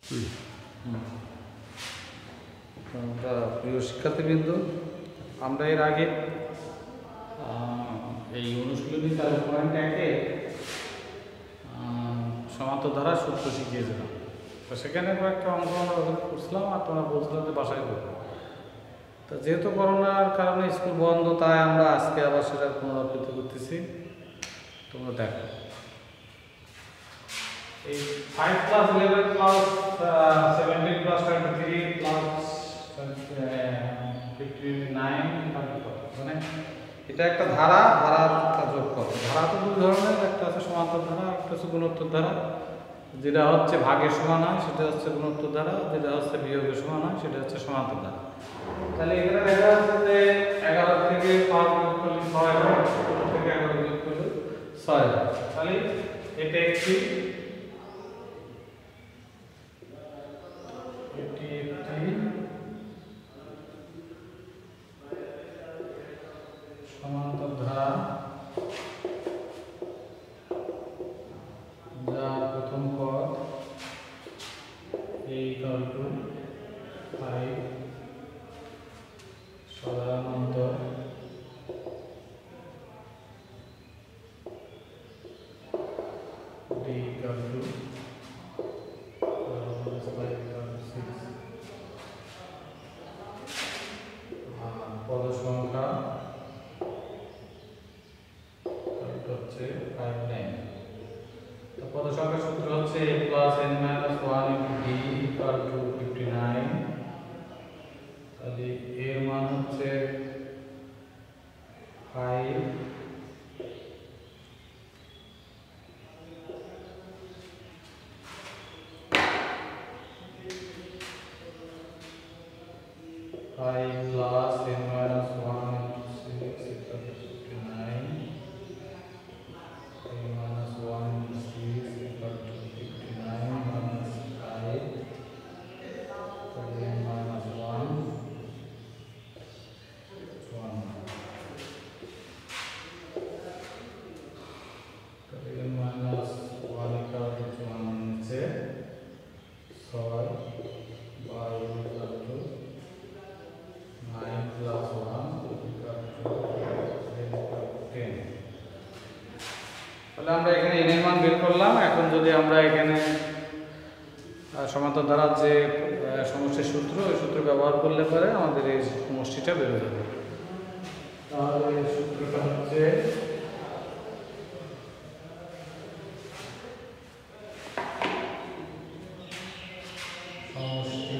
প্রিয় শিক্ষার্থীবৃন্দ, আমরা এর আগে এই অনুশীলনী 4.1-এ সমান্তর ধারা সূত্র শিখিয়েছিলাম। তো সেখানে কয়েকটা অঙ্ক আমরা করছিলাম আর তোমরা বলছিলাম যে বাসায় করবো। তো যেহেতু করোনার কারণে স্কুল বন্ধ, তাই আমরা আজকে আবার সেটা পুনরাবৃত্তি করতেছি। তোমরা দেখো, এই 5 + 11 + 17 + 23 + 59 মানে এটা একটা ধারার যোগ করো। ধারা তো দুই ধরনের, একটা আছে সমান্তর ধারা, একটা হচ্ছে গুণোত্তর ধারা। যেটা হচ্ছে ভাগের সমান হয় সেটা হচ্ছে গুণোত্তর ধারা, যেটা হচ্ছে বিয়োগের সমান হয় সেটা হচ্ছে সমান্তর ধারা। তাহলে এখানে দেখা যাচ্ছে যে 11 থেকে 5 বিয়োগ করলে 6 হয়, 6 থেকে 11 বিয়োগ করলে 6 হয়। তাহলে এটা একটি সমান্তর ধারা, যার প্রথম পদ a = 5 সাধারণ অন্তর d = 6 পদ সংখ্যা হচ্ছে 5, 9। তো পদ সংখ্যার সূত্র হচ্ছে a + n - 1 * d = 59। তাহলে এর মান হচ্ছে 5 + n - 1 = 6 = 59। a - 1 = 6 = 59 - 5 তাহলে n - 1 1 তাহলে n - 1 = 1 নিচে 6 বা n = 9 + 1 = 10। তাহলে আমরা এখানে n এর মান বের করলাম। এখন যদি আমরা এখানে সমান্তর ধারার যে সমষ্টির সূত্র, ওই সূত্র ব্যবহার করলে পরে আমাদের এই সমষ্টিটা বের হয়ে যাবে। তাহলে সূত্রটা হচ্ছে সমষ্টি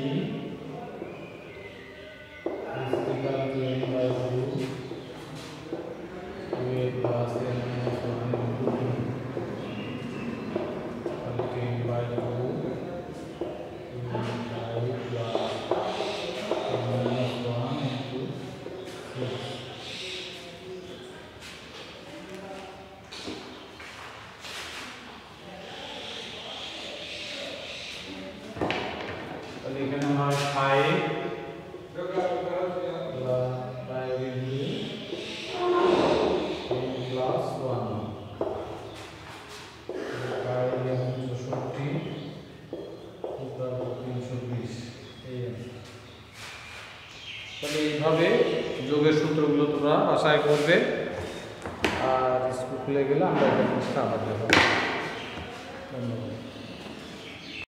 এখানে হয় 5 তাহলে এইভাবে যোগের সূত্রগুলো তোমরা বাসায় করবে, আর স্কুল খুলে গেলে আমরা এটা আবার দেবো।